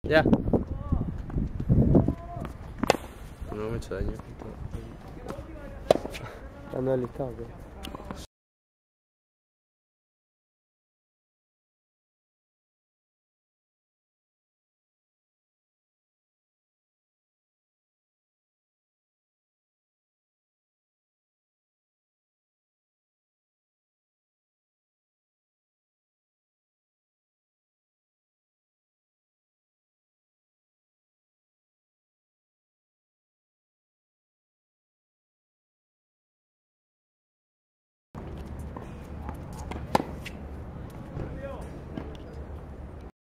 Ya. No me he hecho daño. Ando alistado, ¿qué?